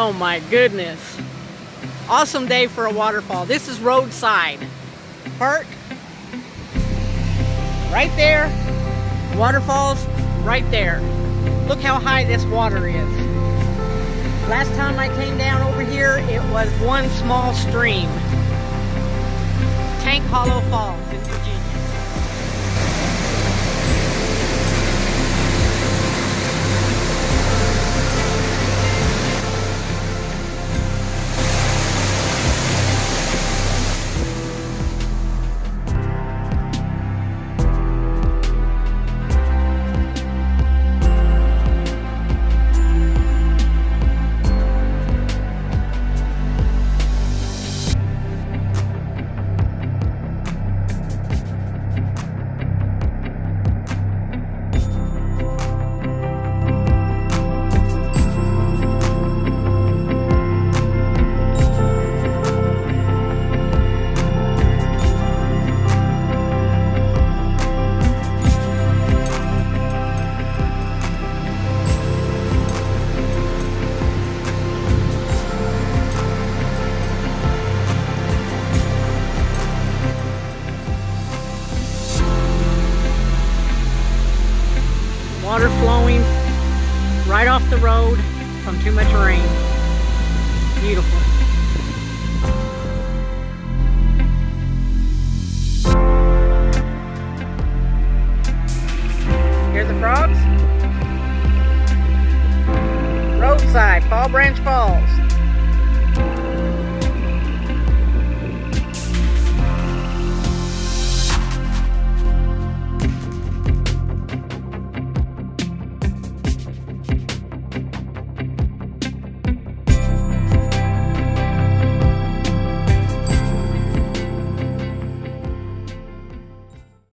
Oh my goodness. Awesome day for a waterfall. This is Roadside Park. Right there. Waterfalls right there. Look how high this water is. Last time I came down over here, it was one small stream. Tank Hollow Falls in Virginia. Water flowing right off the road from too much rain. Beautiful. Hear the frogs? Roadside, Fall Branch Falls.